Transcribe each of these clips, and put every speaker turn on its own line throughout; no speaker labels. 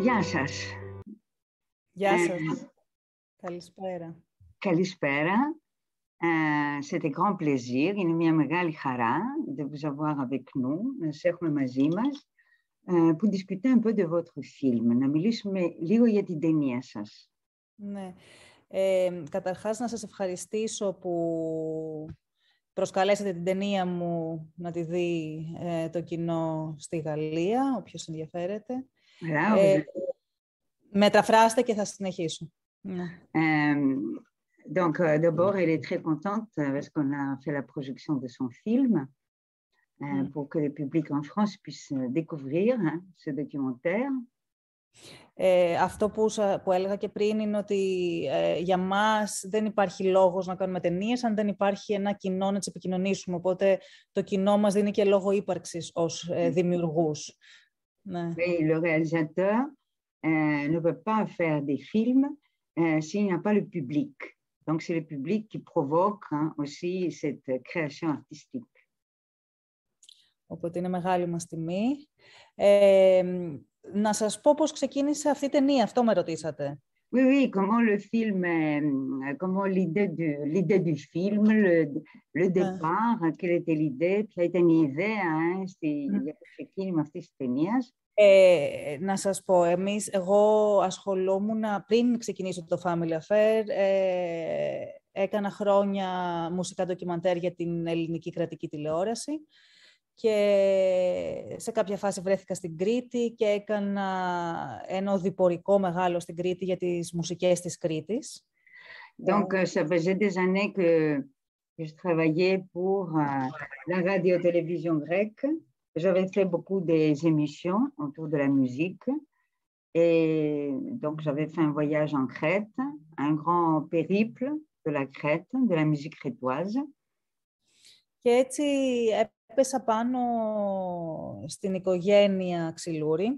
Γεια σας.
Γεια σας. Καλησπέρα.
Καλησπέρα. C'était grand plaisir. Είναι μια μεγάλη χαρά de vous avoir avec nous, να σας έχουμε μαζί μας, pour discuter un peu de votre film, να μιλήσουμε λίγο για την ταινία σας.
Ναι. Καταρχάς, να σας ευχαριστήσω που προσκαλέσατε την ταινία μου να τη δει το κοινό στη Γαλλία, όποιος ενδιαφέρεται. Μεταφράστε και θα συνεχίσω.
Donc, d'abord, elle est très contente parce qu'on a fait la projection de son film pour que le public en France puisse découvrir ce documentaire.
Αυτό που έλεγα και πριν είναι ότι για μας δεν υπάρχει λόγος να κάνουμε ταινίες αν δεν υπάρχει ένα κοινό να τις επικοινωνήσουμε. Οπότε το κοινό μας δίνει και λόγο ύπαρξης ως δημιουργούς. Ναι.
Mais le réalisateur ne peut pas faire des films s'il n'y a pas le public. Donc, c'est le public qui provoque aussi cette création artistique.
Οπότε είναι μεγάλη μας τιμή. Να σας πω πώς ξεκίνησε αυτή η ταινία, αυτό με ρωτήσατε.
Oui, oui, comment le film, comment l'idée du film, le départ, quelle était l'idée, ποια ήταν η ιδέα για το ξεκίνημα αυτής της ταινίας.
Να σας πω, εγώ ασχολούμουν πριν ξεκινήσω το Family Affair, έκανα χρόνια μουσικά ντοκιμαντέρ για την ελληνική κρατική τηλεόραση και σε κάποια φάση βρέθηκα στην Κρήτη και έκανα ένα οδηπορικό μεγάλο στην Κρήτη για τις μουσικές της Κρήτης.
Donc, ça faisait des années que je travaillais pour la radio-télévision grecque. J'avais fait beaucoup des émissions autour de la musique. Et donc, j'avais fait un voyage en Crète, un grand périple de la Crète, de la musique crétoise.
Και έτσι έπεσα πάνω στην οικογένεια Ξυλούρη,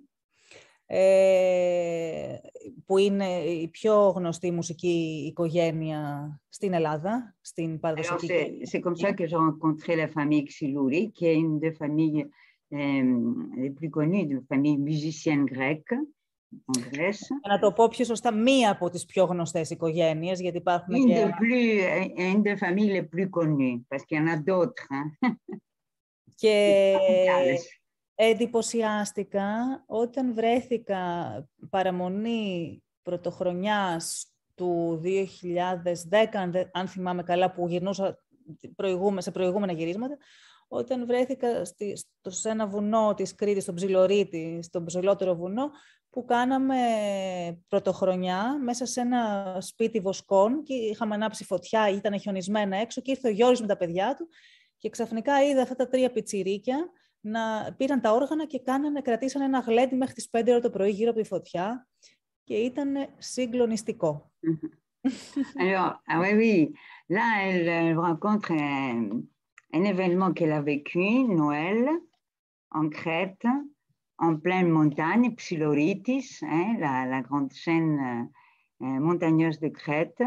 που είναι η πιο γνωστή μουσική οικογένεια στην Ελλάδα, στην παραδοσιακή.
Alors, c'est comme ça que j'ai rencontré la famille Xilouri, qui est une des familles les plus connues, une famille musicienne grecque en Grèce.
Να το πω πιο σωστά, μία από τις πιο γνωστές οικογένειες, γιατί υπάρχουν και...
Une des familles les plus connues, parce qu'il y en a d'autres.
Και εντυπωσιάστηκα όταν βρέθηκα παραμονή πρωτοχρονιάς του 2010, αν θυμάμαι καλά, που γυρνούσα σε προηγούμενα γυρίσματα, όταν βρέθηκα σε ένα βουνό της Κρήτης, στον Ψιλορίτη, στον ψηλότερο βουνό, που κάναμε πρωτοχρονιά μέσα σε ένα σπίτι βοσκών και είχαμε ανάψει φωτιά, ήταν χιονισμένα έξω και ήρθε ο Γιώργης με τα παιδιά του και ξαφνικά είδα αυτά τα τρία πιτσιρίκια να πήραν τα όργανα και κρατήσανε ένα γλέντι μέχρι τις 5 ώρα το πρωί γύρω από τη φωτιά και ήταν συγκλονιστικό.
Alors, oui, oui. Là, elle rencontre un événement qu'elle a vécu, Noël, en Crète, en pleine montagne, Psiloritis, la grande chaîne montagneuse de Crète,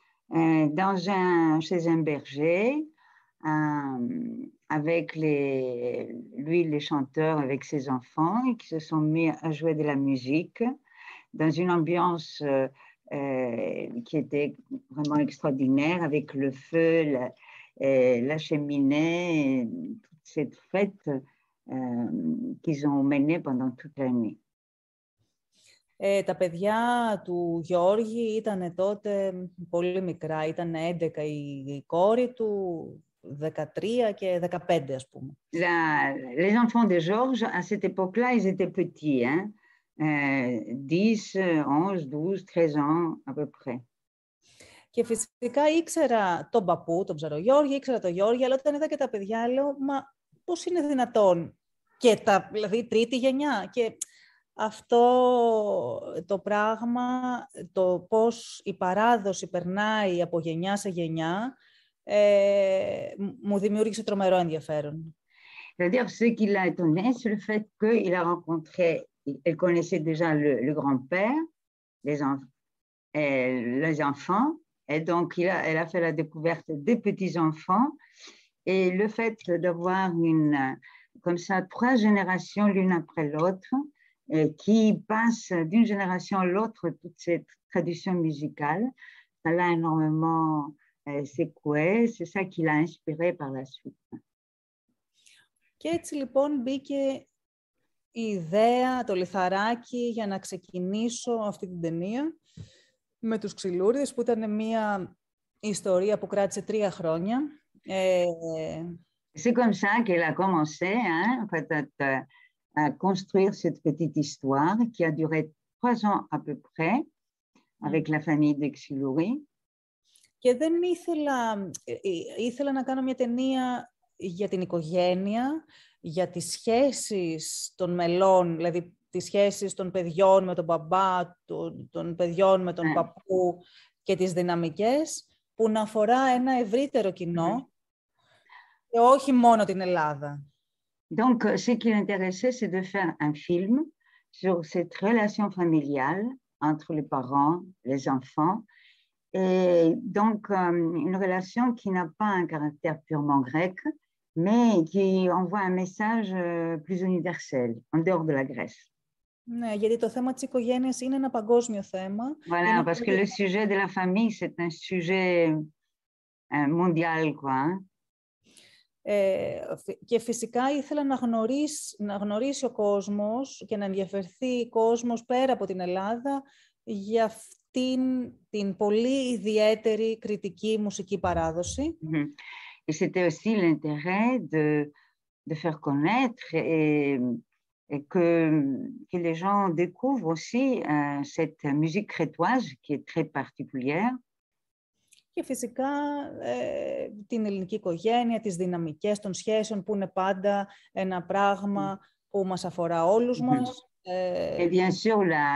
chez un berger, avec lui, les chanteurs, avec ses enfants, et qui se sont mis à jouer de la musique dans une ambiance qui était vraiment extraordinaire, avec le feu, la cheminée, toute cette fête qu'ils ont menée pendant toute la nuit.
Τα παιδιά του Γιώργη ήταν τότε πολύ μικρά, ήταν 11 η κόρη του, 13 και 15 ας πούμε.
Les enfants de Georges, à cette époque-là, ils étaient petits, 10, 11, 12, 13 ans à peu près.
Και φυσικά ήξερα τον παππού, τον Ψαρογιώργη, ήξερα τον Γιώργη, αλλά όταν είδα και τα παιδιά λέω, μα πώς είναι δυνατόν και δηλαδή τρίτη γενιά. Και αυτό το πράγμα, το πώς η παράδοση περνάει από γενιά σε γενιά, μου δημιούργησε τρομερό ενδιαφέρον.
C'est-à-dire, ce qui l'a étonné, c'est le fait qu'il a rencontré, elle connaissait déjà le grand-père, les enfants, et donc elle a fait la découverte des petits-enfants, et le fait d'avoir comme ça 3 générations l'une après l'autre, qui passe d'une génération à l'autre toute cette tradition musicale. Ça l'a énormément secoué, c'est ça qui l'a inspiré par la suite.
Και έτσι λοιπόν μπήκε η ιδέα, το λιθαράκι για να ξεκινήσω αυτή την ταινία με τους Ξυλούριδες, που ήταν μια ιστορία που κράτησε 3 χρόνια.
C'est comme ça qu'elle a commencé, hein, en fait, à construire cette petite histoire qui a duré 3 ans à peu près avec la famille de Xilouri.
Και δεν ήθελα να κάνω μια ταινία για την οικογένεια, για τις σχέσεις των μελών, δηλαδή τις σχέσεις των παιδιών με τον μπαμπά, των παιδιών με τον παππού και τις δυναμικές, που να αφορά ένα ευρύτερο κοινό και όχι μόνο την Ελλάδα.
Donc, ce qui l'intéressait, c'est de faire un film sur cette relation familiale entre les parents, les enfants, et donc une relation qui n'a pas un caractère purement grec, mais qui envoie un message plus universel, en dehors de la Grèce.
Ναι, γιατί το θέμα της οικογένειας είναι ένα παγκόσμιο θέμα.
Voilà, parce que le sujet de la famille, c'est un sujet mondial, quoi.
Και φυσικά ήθελα να γνωρίσει ο κόσμος και να ενδιαφερθεί ο κόσμος πέρα από την Ελλάδα για αυτήν την πολύ ιδιαίτερη κριτική μουσική παράδοση.
Et c'était aussi l'intérêt de faire connaître et que les gens découvrent aussi cette musique crétoise qui est très particulière.
Και φυσικά την ελληνική οικογένεια, τις δυναμικές των σχέσεων που είναι πάντα ένα πράγμα που μας αφορά όλους μας.
Et bien sûr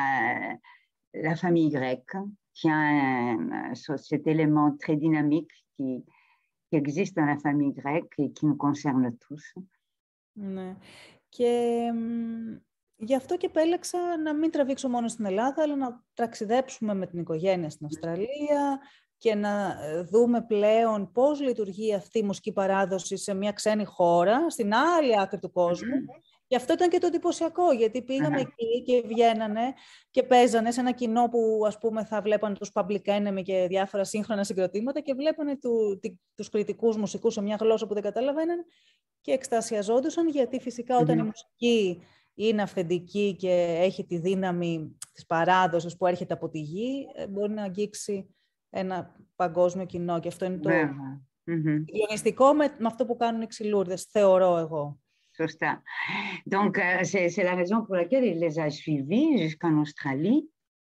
la famille grecque qui a cet élément très dynamique qui existe dans la famille grecque et qui nous concerne tous.
Ναι. Και γι' αυτό και επέλεξα να μην τραβήξω μόνο στην Ελλάδα, αλλά να ταξιδέψουμε με την οικογένεια στην Αυστραλία και να δούμε πλέον πώς λειτουργεί αυτή η μουσική παράδοση σε μια ξένη χώρα, στην άλλη άκρη του κόσμου. Και αυτό ήταν και το εντυπωσιακό, γιατί πήγαμε εκεί και βγαίνανε και παίζανε σε ένα κοινό που, ας πούμε, θα βλέπανε τους Public Enemy και διάφορα σύγχρονα συγκροτήματα και βλέπανε τους κριτικούς μουσικούς σε μια γλώσσα που δεν καταλαβαίνανε και εκστασιαζόντουσαν, γιατί φυσικά όταν η μουσική είναι αυθεντική και έχει τη δύναμη της παράδοσης που έρχεται από τη γη, μπορεί να αγγίξει ένα παγκόσμιο κοινό. Και αυτό είναι το συγκλονιστικό με αυτό που κάνουν οι Ξυλούριδες, θεωρώ εγώ.
Sωστά. Donc, c'est la raison pour laquelle il les a suivis jusqu'en Australie.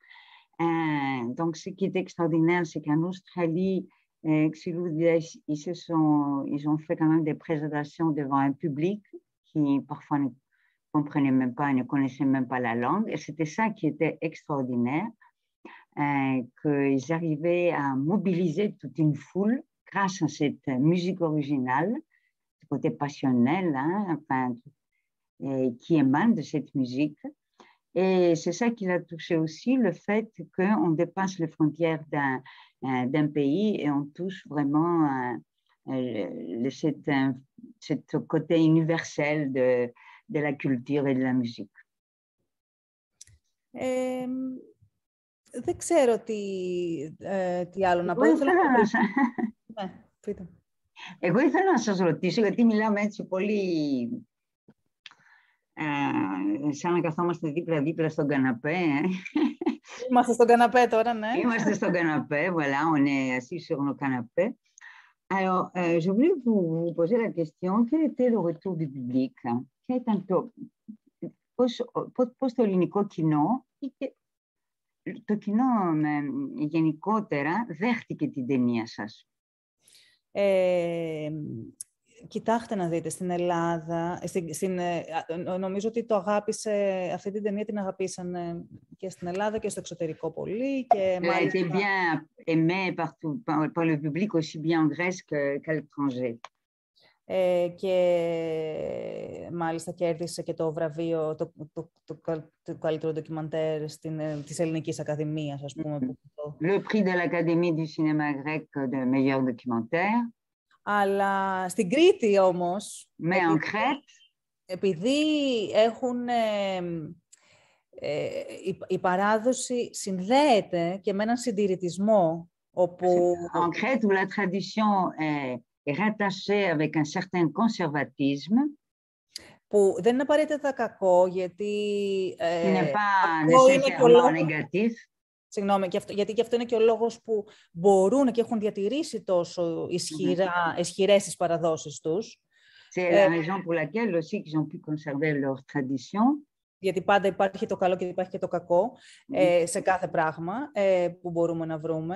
Donc, ce qui est extraordinaire, c'est qu'en Australie, Xilourides, ils ont fait quand même des présentations devant un public qui parfois ne comprenait même pas, ne connaissait même pas la langue. Et c'était ça qui était extraordinaire, qu'ils arrivaient à mobiliser toute une foule grâce à cette musique originale, côté passionnel, hein, enfin, qui émane de cette musique. Et c'est ça qui l'a touché aussi, le fait qu'on dépasse les frontières d'un pays et on touche vraiment ce côté universel de la culture et de la musique.
Δεν ξέρω τι άλλο να πω.
Εγώ ήθελα να σας ρωτήσω, γιατί μιλάμε έτσι πολύ σαν να καθόμαστε δίπλα-δίπλα στον καναπέ.
Είμαστε στον καναπέ τώρα, ναι.
Είμαστε στον καναπέ, voilà, on est assis sur nos canapés. Alors, je voulais vous poser la question, quel était le retour du public? Πώς το ελληνικό κοινό, το κοινό γενικότερα, δέχτηκε την ταινία σας?
Κοιτάξτε να δείτε, στην Ελλάδα, νομίζω ότι αυτή την ταινία την αγαπήσαν και στην Ελλάδα και στο εξωτερικό πολύ. Και
μάλιστα... Elle était bien aimée par le public aussi bien en Grèce qu'à l'étranger.
Και μάλιστα κέρδισε και το βραβείο το καλύτερο ντοκιμαντέρ της Ελληνικής Ακαδημίας, ας πούμε.
Le prix de l'Académie du cinéma grec de meilleur documentaire.
Αλλά στην Κρήτη όμως,
Mais en Crète,
επειδή έχουν η παράδοση συνδέεται και με έναν συντηρητισμό, όπου...
En Crète, où la tradition est rattachée avec un certain conservatisme,
που δεν είναι απαραίτητα κακό, γιατί
n'est pas
αυτό είναι και ο λόγος...
négatif.
Συγγνώμη, γιατί και αυτό είναι και ο λόγος που μπορούν και έχουν διατηρήσει τόσο ισχυρές τις παραδόσεις τους.
C'est la raison pour laquelle aussi qu'ils ont pu conserver leur tradition.
Γιατί πάντα υπάρχει το καλό και υπάρχει και το κακό σε κάθε πράγμα που μπορούμε να βρούμε.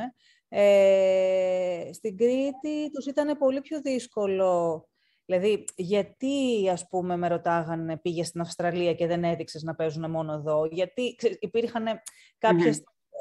Στην Κρήτη τους ήταν πολύ πιο δύσκολο. Δηλαδή, γιατί, ας πούμε, με ρωτάγανε, πήγε στην Αυστραλία και δεν έδειξες να παίζουν μόνο εδώ? Γιατί υπήρχαν κάποιες...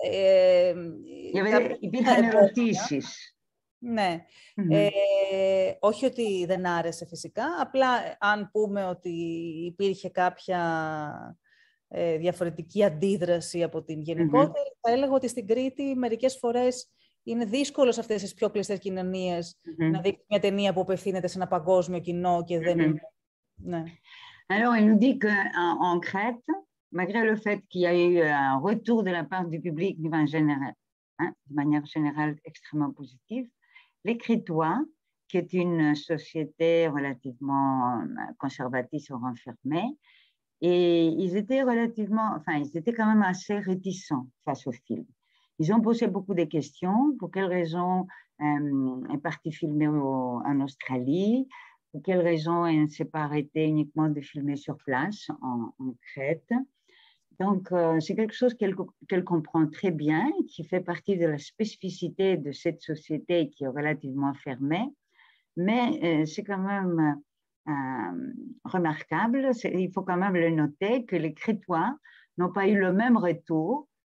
Υπήρχαν ερωτήσεις.
Ναι. Όχι ότι δεν άρεσε φυσικά, απλά αν πούμε ότι υπήρχε κάποια διαφορετική αντίδραση από την γενικότερη, θα έλεγα ότι στην Κρήτη μερικές φορές είναι δύσκολο σε αυτές τις πιο κλειστές κοινωνίες να δείξει μια ταινία που απευθύνεται σε ένα παγκόσμιο κοινό και δεν είναι... Ναι.
Alors, il nous dit qu'en Crète, malgré le fait qu'il y a eu un retour de la part du public de manière générale extrêmement positive, les Crétois, qui est une société relativement conservatrice, sont renfermés, et ils étaient quand même assez réticents face au film. Ils ont posé beaucoup de questions. Pour quelles raisons est parti filmer en Australie? Pour quelles raisons elle ne s'est pas arrêtée uniquement de filmer sur place, en Crète? Donc, c'est quelque chose qu'elle comprend très bien, qui fait partie de la spécificité de cette société qui est relativement fermée. Mais c'est quand même remarquable, il faut quand même le noter, que les Crétois n'ont pas eu le même retour,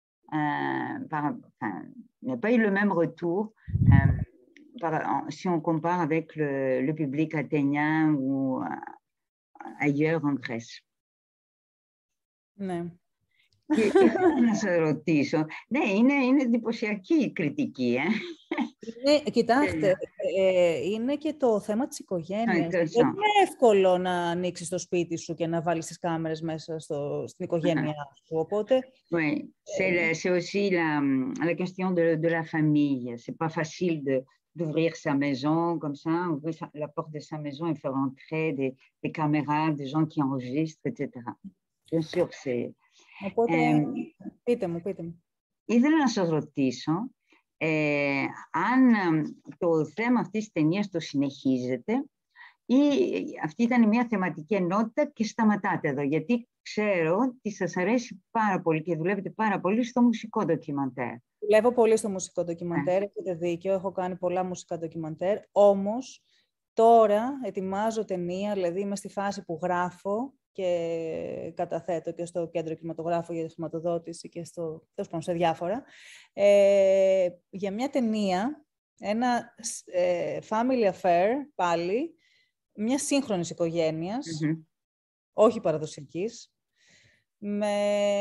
n'ont pas eu le même retour si on compare avec le public athénien ou ailleurs en Grèce.
Ναι.
Και να σε ρωτήσω, ναι, είναι εντυπωσιακή η κριτική,
Κοιτάξτε, είναι και το θέμα της οικογένειας. Δεν είναι εύκολο να ανοίξεις το σπίτι σου και να βάλεις τις κάμερες μέσα στην οικογένειά σου, οπότε...
Oui, c'est aussi la question de la famille. C'est pas facile d'ouvrir sa maison comme ça, ouvrir la porte de sa maison et faire entrer des caméras, des gens qui enregistrent, etc. Bien sûr, c'est...
Οπότε, πείτε μου.
Ήθελα να σας ρωτήσω αν το θέμα αυτής της ταινίας το συνεχίζετε ή αυτή ήταν μια θεματική ενότητα και σταματάτε εδώ, γιατί ξέρω ότι σας αρέσει πάρα πολύ και δουλεύετε πάρα πολύ στο μουσικό ντοκιμαντέρ.
Δουλεύω πολύ στο μουσικό ντοκιμαντέρ, έχετε δίκιο, έχω κάνει πολλά μουσικά ντοκιμαντέρ, όμως τώρα ετοιμάζω ταινία, δηλαδή είμαι στη φάση που γράφω και καταθέτω και στο Κέντρο Κινηματογράφου για τη χρηματοδότηση και σε διάφορα, για μια ταινία, ένα family affair πάλι, μια σύγχρονης οικογένειας, όχι παραδοσιακής, με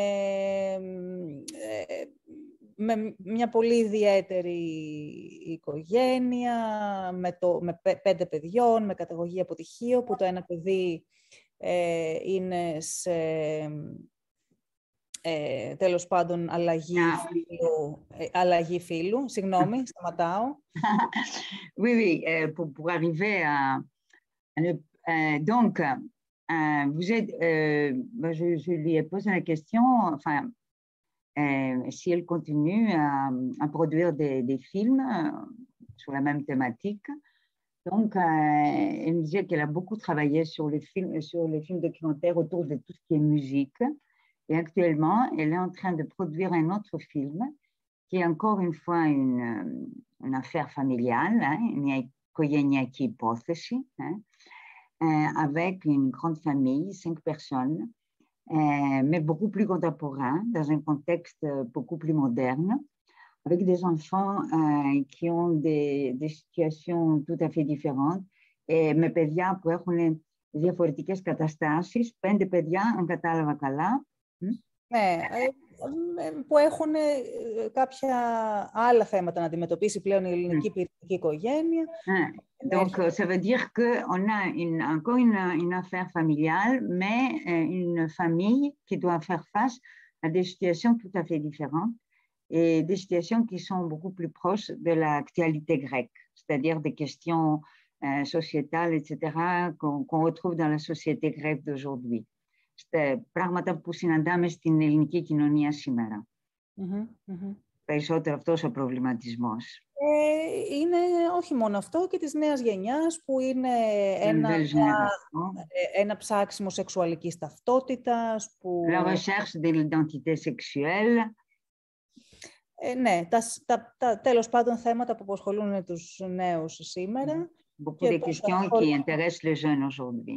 μια πολύ ιδιαίτερη οικογένεια, με 5 παιδιών, με καταγωγή από τυχείο, που το ένα παιδί είναι σε τέλος πάντων αλλαγή φύλου. Συγγνώμη, σταματάω.
Oui, pour arriver à... donc, vous êtes... je lui ai posé la question, enfin, si elle continue à produire des films sur la même thématique. Donc, elle me disait qu'elle a beaucoup travaillé sur les films documentaires autour de tout ce qui est musique. Et actuellement, elle est en train de produire un autre film qui est encore une fois une affaire familiale, une οικογενειακή υπόθεση, avec une grande famille, 5 personnes, mais beaucoup plus contemporain, dans un contexte beaucoup plus moderne, avec des enfants qui ont des situations tout à fait différentes, με παιδιά που έχουν διαφορετικές καταστάσεις, 5 παιδιά, αν κατάλαβα καλά.
Ναι, που έχουν κάποια άλλα θέματα να αντιμετωπίσει πλέον η ελληνική πυρηνική οικογένεια.
Donc, ça veut dire qu'on a encore une affaire familiale, mais une famille qui doit faire face à des situations tout à fait différentes et des situations qui sont beaucoup plus proches de l'actualité grecque, c'est-à-dire des questions sociétales, etc., qu'on retrouve dans la société grecque d'aujourd'hui. Πράγματα που συναντάμε στην ελληνική κοινωνία σήμερα. Περισσότερο αυτός ο προβληματισμός.
Είναι όχι μόνο αυτό και της νέας γενιάς που είναι ένα ψάξιμο σεξουαλικής ταυτότητας.
La recherche de l'identité sexuelle.
Ναι, τέλος πάντων θέματα που απασχολούν τους νέους σήμερα.
Beaucoup de questions qui intéressent les jeunes aujourd'hui.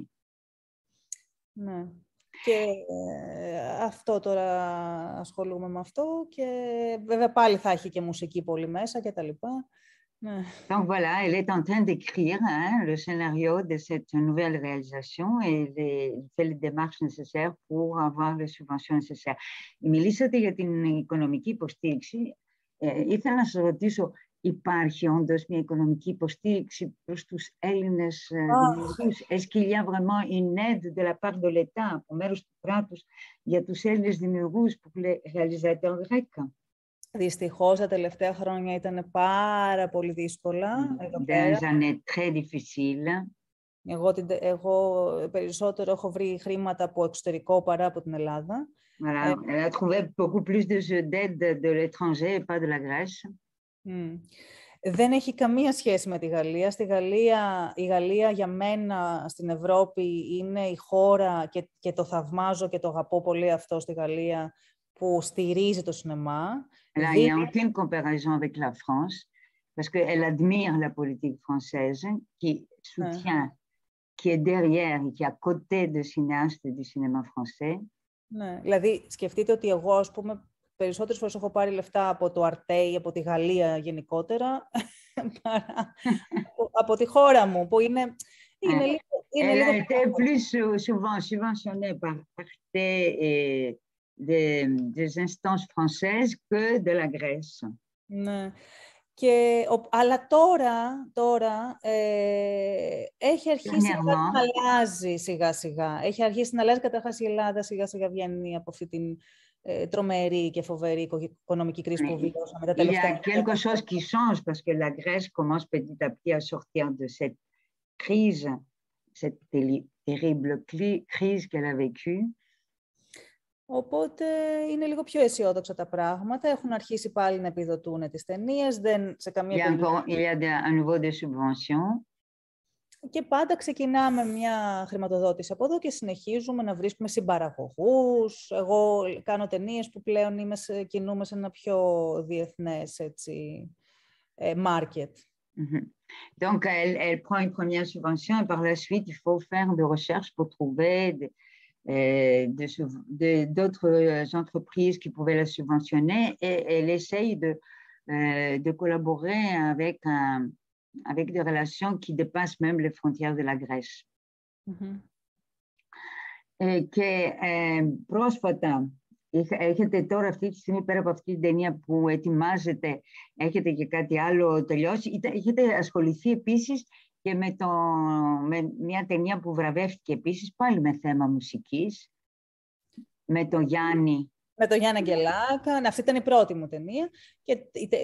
Ναι. Και αυτό τώρα ασχολούμαι με αυτό και βέβαια πάλι θα έχει και μουσική πολύ μέσα και τα λοιπά.
Donc voilà, elle est en train d'écrire le scénario de cette nouvelle réalisation et fait les démarches nécessaires pour avoir les subventions nécessaires. Μιλήσατε για την οικονομική υποστήριξη. Ήθελα να σας ρωτήσω, υπάρχει όντως μια οικονομική υποστήριξη προς τους Έλληνες δημιουργούς? Est-ce qu'il y a vraiment une aide de la part de l'État, από μέρους του κράτους, για τους Έλληνες δημιουργούς pour les réalisateurs grecs?
Δυστυχώς, τα τελευταία χρόνια ήταν πάρα πολύ δύσκολα.
Des années très difficiles.
Εγώ περισσότερο έχω βρει χρήματα από εξωτερικό παρά από την Ελλάδα.
Voilà, elle a trouvé beaucoup plus d'aide de l'étranger et pas de la Grèce.
Δεν έχει καμία σχέση με τη Γαλλία. Η Γαλλία για μένα στην Ευρώπη είναι η χώρα και το θαυμάζω και το αγαπώ πολύ αυτό στη Γαλλία που στηρίζει το σινεμά.
Là, il n'y a aucune comparaison avec la France parce qu'elle admire la politique française qui soutient, qui est derrière et qui est à côté des cinéastes du cinéma français.
Ναι, δηλαδή σκεφτείτε ότι εγώ, ας πούμε, περισσότερες φορές έχω πάρει λεφτά από το Arte ή από τη Γαλλία γενικότερα, παρά από τη χώρα μου, που είναι λίγο...
Elle a été plus souvent subventionnée par Arte et des instances françaises que de la Grèce.
Ναι. Αλλά τώρα έχει αρχίσει να αλλάζει σιγά-σιγά. Έχει αρχίσει να αλλάζει, καταρχάς η Ελλάδα σιγά-σιγά βγαίνει από αυτή την τρομερή και φοβερή οικονομική κρίση που βιώσαμε τα τελευταία.
Il y a quelque chose qui change parce que la Grèce commence petit à petit à sortir de cette crise, cette terrible crise qu'elle a vécue.
Οπότε είναι λίγο πιο αισιόδοξα τα πράγματα. Έχουν αρχίσει πάλι να επιδοτούν τις ταινίες.
Il y a un niveau de subvention.
Και πάντα ξεκινάμε μια χρηματοδότηση από εδώ και συνεχίζουμε να βρίσκουμε συμπαραγωγούς. Εγώ κάνω ταινίες που πλέον κινούμε σε ένα πιο διεθνές market.
Donc, elle prend une première subvention et par la suite, il faut faire des recherches pour trouver d'autres entreprises qui pouvaient la subventionner et elle essaye de collaborer avec des relations qui dépassent même les frontières de la Grèce. Και πρόσφατα, έχετε τώρα αυτή τη στιγμή, πέρα από αυτή την ταινία που ετοιμάζετε, έχετε και κάτι άλλο τελειώσει? Έχετε ασχοληθεί επίσης και με μια ταινία που βραβεύτηκε επίσης, πάλι με θέμα μουσικής, με τον Γιάννη.
Με τον Γιάννη Αγγελάκα. Αυτή ήταν η πρώτη μου ταινία. Και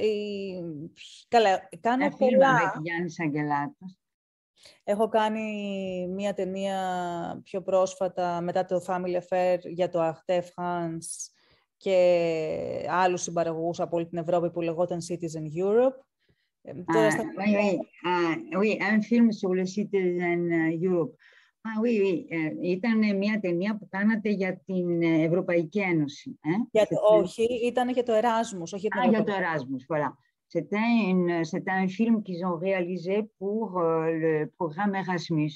καλά, κάνω πολλά.
Με Γιάννης Αγγελάκας.
Έχω κάνει μια ταινία πιο πρόσφατα, μετά το Family Affair, για το Arte France και άλλους συμπαραγωγούς από όλη την Ευρώπη που λεγόταν Citizen Europe.
Oui, un film sur le Citizen Europe. Oui, ήταν μια ταινία που κάνατε για την Ευρωπαϊκή Ένωση.
Όχι, ήταν για το Erasmus.
Για το Erasmus, voilà. C'était un film qu'ils ont réalisé pour le programme Erasmus.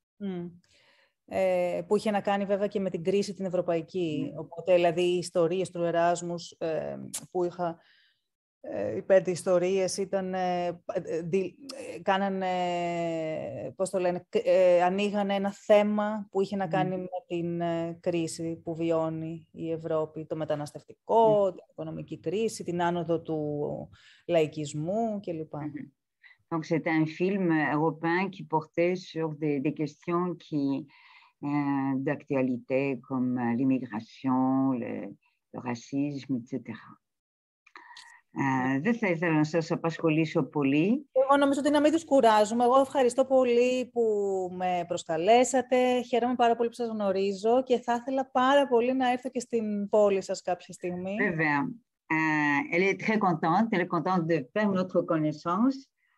Που είχε να κάνει βέβαια και με την κρίση την ευρωπαϊκή. Οπότε, δηλαδή, οι ιστορίες του Erasmus που είχα... Οι 5 ιστορίες ήταν, κάνανε, πώς το λένε, ανοίγανε ένα θέμα που είχε να κάνει με την κρίση που βιώνει η Ευρώπη, το μεταναστευτικό, την οικονομική κρίση, την άνοδο του λαϊκισμού κλπ.
Donc, c'était un film européen qui portait sur des questions d'actualité comme l'immigration, le racisme, etc. Δεν θα ήθελα να σας απασχολήσω πολύ.
Εγώ νομίζω ότι να μην τους κουράζουμε. Εγώ ευχαριστώ πολύ που με προσκαλέσατε. Χαίρομαι πάρα πολύ που σας γνωρίζω και θα ήθελα πάρα πολύ να έρθω και στην πόλη σας κάποια στιγμή.
Βέβαια. Elle est très contente. Elle est contente de faire notre connaissance.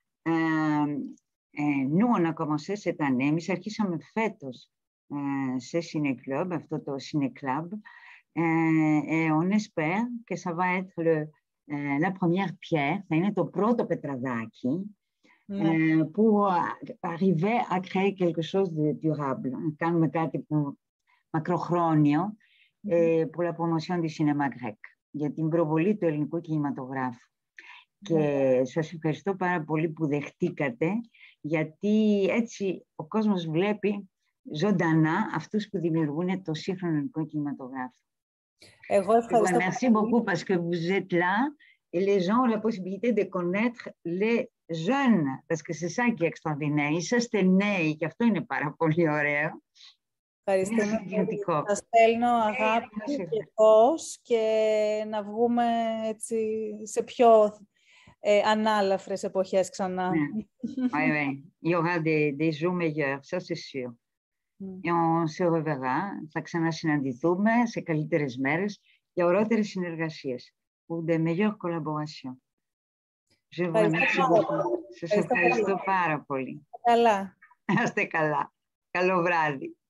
Nous, on a commencé cette année. Εμείς αρχίσαμε φέτος σε Ciné Club, αυτό το Ciné Club. Et on espère que ça va être la première pierre. Θα είναι το πρώτο πετραδάκι που arriver à créer quelque chose de durable. Να κάνουμε κάτι που μακροχρόνιο pour la promotion du cinéma grec, για την προβολή του ελληνικού κινηματογράφου. Και σας ευχαριστώ πάρα πολύ που δεχτήκατε, γιατί έτσι ο κόσμος βλέπει ζωντανά αυτούς που δημιουργούν το σύγχρονο ελληνικό κινηματογράφο.
Εγώ ευχαριστώ.
Merci beaucoup parce que vous êtes là et les gens ont la possibilité de connaître les jeunes, parce que c'est ça qui est extraordinaire. Είσαστε νέοι και αυτό είναι πάρα πολύ ωραίο.
Ευχαριστώ. Σας στέλνω αγάπη και φως και να βγούμε έτσι σε πιο ανάλαφρες εποχές ξανά.
Oui. Il y aura des jours meilleurs, ça c'est sûr. Et on se reverra. Θα ξανασυναντηθούμε σε καλύτερες μέρες για ωραίτερες συνεργασίες. Pour de meilleures collaborations. Je vous remercie beaucoup. Σας ευχαριστώ πάρα πολύ.
Καλά.
Να είστε καλά. Καλό βράδυ.